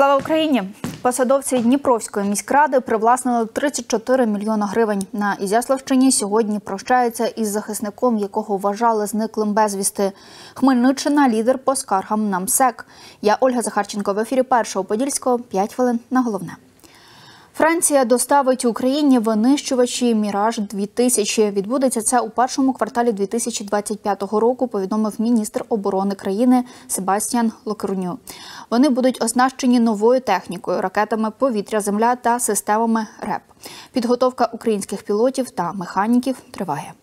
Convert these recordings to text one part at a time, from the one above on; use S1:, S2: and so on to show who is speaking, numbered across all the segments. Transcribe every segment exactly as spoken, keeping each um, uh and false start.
S1: Слава Україні! Посадовці Дніпровської міськради привласнили тридцять чотири мільйони гривень. На Ізяславщині сьогодні прощаються із захисником, якого вважали зниклим безвісти. Хмельниччина – лідер по скаргам на МСЕК. Я Ольга Захарченко в ефірі Першого Подільського. п'ять хвилин на головне. Франція доставить Україні винищувачі «Міраж дві тисячі». Відбудеться це у першому кварталі дві тисячі двадцять п'ятого року, повідомив міністр оборони країни Себастьян Лекорню. Вони будуть оснащені новою технікою – ракетами повітря-земля та системами РЕП. Підготовка українських пілотів та механіків триває.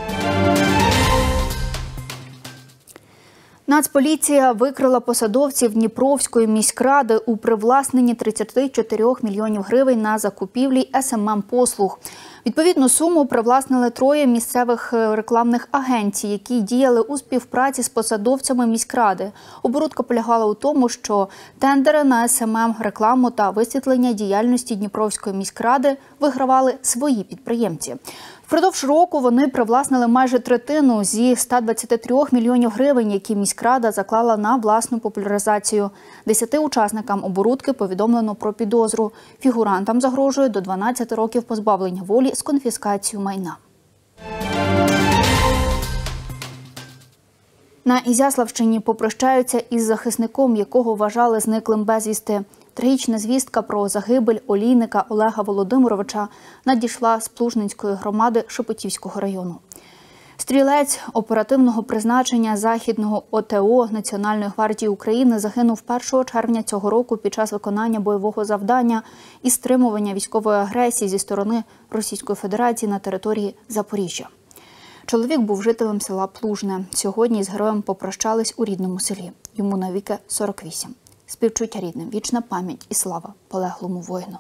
S1: Нацполіція викрила посадовців Дніпровської міськради у привласненні тридцяти чотирьох мільйонів гривень на закупівлі ес ем ем-послуг. Відповідну суму привласнили троє місцевих рекламних агенцій, які діяли у співпраці з посадовцями міськради. Оборудка полягала у тому, що тендери на ес ем ем, рекламу та висвітлення діяльності Дніпровської міськради вигравали свої підприємці. Впродовж року вони привласнили майже третину зі ста двадцяти трьох мільйонів гривень, які міськрада заклала на власну популяризацію. Десяти учасникам оборудки повідомлено про підозру. Фігурантам загрожує до дванадцяти років позбавлення волі з конфіскацією майна. На Ізяславщині попрощаються із захисником, якого вважали зниклим безвісти. Трагічна звістка про загибель олійника Олега Володимировича надійшла з Плужненської громади Шепетівського району. Стрілець оперативного призначення Західного о те о Національної гвардії України загинув першого червня цього року під час виконання бойового завдання і стримування військової агресії зі сторони Російської Федерації на території Запоріжжя. Чоловік був жителем села Плужне. Сьогодні з героєм попрощались у рідному селі. Йому навіки сорок вісім. Співчуття рідним, вічна пам'ять і слава полеглому воїну.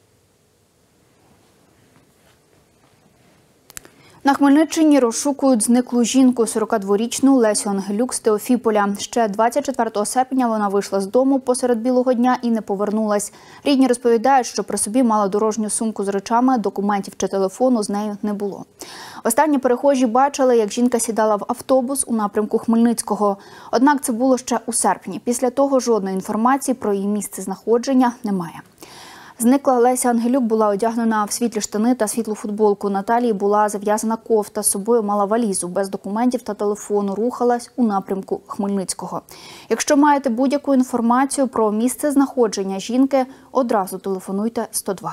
S1: На Хмельниччині розшукують зниклу жінку, сорокадворічну Лесю Ангелюк з Теофіполя. Ще двадцять четвертого серпня вона вийшла з дому посеред білого дня і не повернулась. Рідні розповідають, що при собі мала дорожню сумку з речами, документів чи телефону з нею не було. Останні перехожі бачили, як жінка сідала в автобус у напрямку Хмельницького. Однак це було ще у серпні. Після того жодної інформації про її місце знаходження немає. Зникла Леся Ангелюк була одягнена в світлі штани та світлу футболку. На талії була зав'язана кофта, з собою мала валізу. Без документів та телефону рухалась у напрямку Хмельницького. Якщо маєте будь-яку інформацію про місце знаходження жінки, одразу телефонуйте сто два.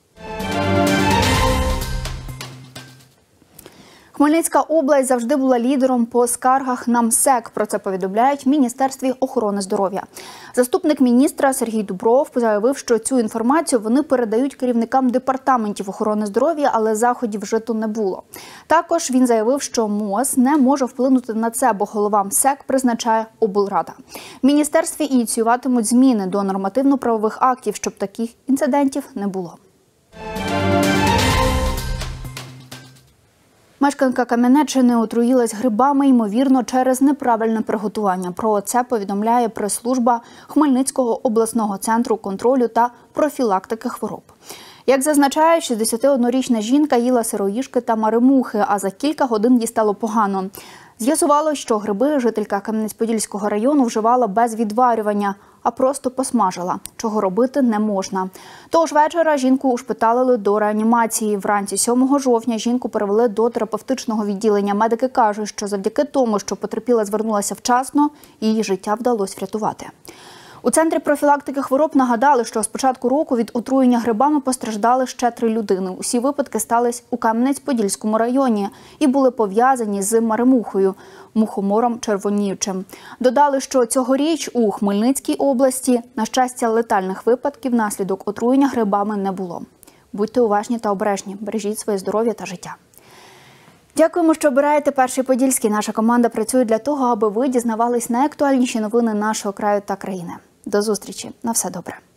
S1: Хмельницька область завжди була лідером по скаргах на МСЕК. Про це повідомляють в Міністерстві охорони здоров'я. Заступник міністра Сергій Дубров заявив, що цю інформацію вони передають керівникам департаментів охорони здоров'я, але заходів вжито не було. Також він заявив, що МОЗ не може вплинути на це, бо голова МСЕК призначає облрада. В міністерстві ініціюватимуть зміни до нормативно-правових актів, щоб таких інцидентів не було. Мешканка Кам'янеччини отруїлась грибами, ймовірно, через неправильне приготування. Про це повідомляє прес-служба Хмельницького обласного центру контролю та профілактики хвороб. Як зазначає, шістдесятиоднорічна жінка їла сироїжки та маремухи, а за кілька годин їй стало погано. З'ясувалося, що гриби жителька Кам'янець-Подільського району вживала без відварювання, а просто посмажила, чого робити не можна. Того ж вечора жінку ушпиталили до реанімації. Вранці сьомого жовтня жінку перевели до терапевтичного відділення. Медики кажуть, що завдяки тому, що потерпіла звернулася вчасно, її життя вдалося врятувати. У Центрі профілактики хвороб нагадали, що з початку року від отруєння грибами постраждали ще три людини. Усі випадки стались у Кам'янець-Подільському районі і були пов'язані з маремухою – мухомором червоніючим. Додали, що цьогоріч у Хмельницькій області, на щастя, летальних випадків внаслідок отруєння грибами не було. Будьте уважні та обережні, бережіть своє здоров'я та життя. Дякуємо, що обираєте Перший Подільський. Наша команда працює для того, аби ви дізнавались найактуальніші новини нашого краю та країни. До зустрічі. На все добре.